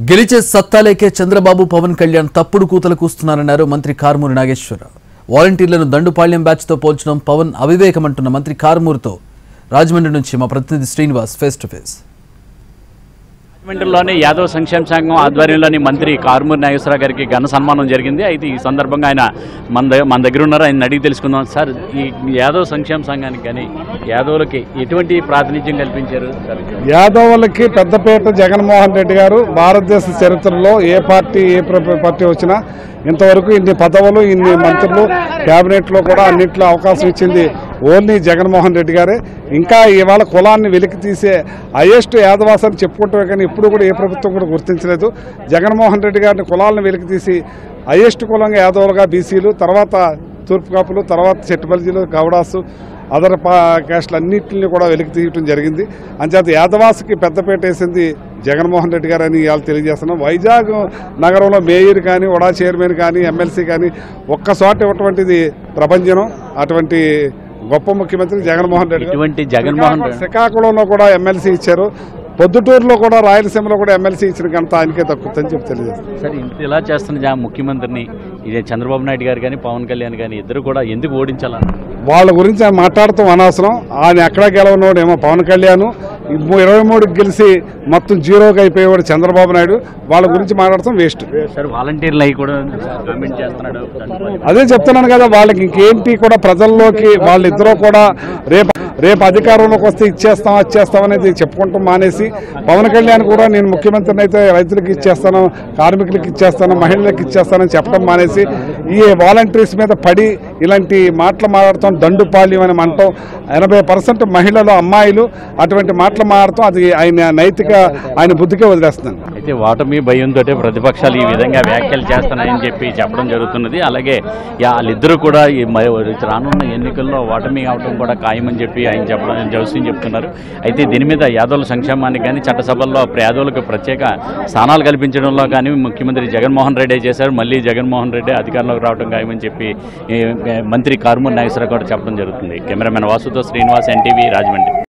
గెలిచే సత్తాలేకే చంద్రబాబు పవన్ కళ్యాణ్ తప్పుడు కూతలు కూస్తున్నారన్నారు మంత్రి కారుమూరి నాగేశ్వరరావు. వాలంటీర్లను దండుపాళ్యం బ్యాచ్ తో పోల్చడం పవన్ అవివేకమంటున్న మంత్రి కారుమూరితో రాజమండ్రి నుంచి మా ప్రతినిధి శ్రీనివాస్ ఫేస్ టు ఫేస్. రాజమండ్రిలోని యాదవ్ సంక్షేమ సంఘం ఆధ్వర్యంలోని మంత్రి కారుమూరి నాగేశ్వరరావు గారికి ఘన సన్మానం జరిగింది. అయితే ఈ సందర్భంగా ఆయన మన దగ్గర ఉన్నారు, ఆయన అడిగి తెలుసుకుందాం. సార్, ఈ యాదవ్ సంక్షేమ సంఘానికి కానీ యాదవులకి ఎటువంటి ప్రాతినిధ్యం కల్పించారు? యాదవులకి పెద్దపేట జగన్మోహన్ రెడ్డి గారు భారతదేశ చరిత్రలో ఏ పార్టీ వచ్చినా ఇంతవరకు ఇన్ని పదవులు, ఇన్ని మంత్రులు, క్యాబినెట్లో కూడా అన్నింటిలో అవకాశం ఇచ్చింది ఓన్లీ జగన్మోహన్ రెడ్డి గారే. ఇంకా ఇవాళ కులాన్ని వెలికి తీసే హైయెస్ట్ యాదవాసాన్ని చెప్పుకుంటామే కానీ ఇప్పుడు కూడా ఏ ప్రభుత్వం కూడా గుర్తించలేదు. జగన్మోహన్ రెడ్డి గారిని కులాలను వెలికి తీసి హైయెస్ట్ కులంగా యాదవులుగా బీసీలు, తర్వాత తూర్పు కాపులు, తర్వాత చెట్టుబల్జీలు, గౌడాసు, అదర్ క్యాస్టులు అన్నింటిని కూడా వెలికి తీయటం జరిగింది. అంచేత యాదవాసుకి పెద్దపేట వేసింది జగన్మోహన్ రెడ్డి గారు అని ఇవాళ తెలియజేస్తున్నాం. వైజాగ్ నగరంలో మేయర్ కానీ, వడా చైర్మన్ కానీ, ఎమ్మెల్సీ కానీ ఒక్కచోట ఇవ్వటువంటిది ప్రపంచం. అటువంటి గొప్ప ముఖ్యమంత్రి జగన్మోహన్ రెడ్డి. శ్రీకాకుళంలో కూడా ఎమ్మెల్సీ ఇచ్చారు, పొద్దుటూరులో కూడా, రాయలసీమలో కూడా ఎమ్మెల్సీ ఇచ్చిన ఘనత ఆయనకే తక్కువని చెప్పి తెలియజేస్తారు. సరే, ఇలా చేస్తున్న ముఖ్యమంత్రిని ఇదే చంద్రబాబు నాయుడు గారు కానీ పవన్ కళ్యాణ్ కానీ ఇద్దరు కూడా ఎందుకు ఓడించాలని వాళ్ళ గురించి ఆయన మాట్లాడుతూ అనవసరం. ఆయన ఎక్కడ గెలవనోడు ఏమో పవన్ కళ్యాణ్, 23కి గెలిచి మొత్తం జీరోకి అయిపోయేవాడు చంద్రబాబు నాయుడు. వాళ్ళ గురించి మాట్లాడతాం వేస్ట్. సార్, వాలంటీర్లు అవి కూడా గవర్నమెంట్ చేస్తున్నాడు. అదే చెప్తున్నాను కదా, వాళ్ళకి ఇంకేంటి కూడా ప్రజల్లోకి వాళ్ళిద్దరూ కూడా రేపు అధికారంలోకి వస్తే ఇచ్చేస్తాం అనేది చెప్పుకుంటాం మానేసి, పవన్ కళ్యాణ్ కూడా నేను ముఖ్యమంత్రిని అయితే రైతులకు ఇచ్చేస్తాను, కార్మికులకు ఇచ్చేస్తాను, మహిళలకు ఇచ్చేస్తానని చెప్పడం మానేసి ఈ వాలంటీర్స్ మీద పడి ఇలాంటి మాటలు మాట్లాడతాం, దండుపాళ్యం అని అంటాం. 80% మహిళలు, అమ్మాయిలు అటువంటి మాటలు మాట్లాడతాం. అది ఆయన బుద్ధికే వదిలేస్తున్నాను. అయితే ఓటమి భయంతో ప్రతిపక్షాలు ఈ విధంగా వ్యాఖ్యలు చేస్తున్నాయని చెప్పడం జరుగుతున్నది. అలాగే వాళ్ళిద్దరూ కూడా రానున్న ఎన్నికల్లో ఓటమి అవడం కూడా ఖాయమని చెప్పి ఆయన జోస్యం చెప్తున్నారు. అయితే దీని మీద యాదవుల సంక్షేమానికి కానీ చట్టసభల్లో యాదవులకు ప్రత్యేక స్థానాలు కల్పించడంలో కానీ ముఖ్యమంత్రి జగన్మోహన్ రెడ్డి చేశారు. మళ్ళీ జగన్మోహన్ రెడ్డి అధికారంలోకి రావడం ఖాయమని చెప్పి మంత్రి కారుమూరి నాగేశ్వరరావు కూడా చెప్పడం జరుగుతుంది. కెమెరామెన్ వాసుతో శ్రీనివాస్, ఎన్టీవీ, రాజమండ్రి.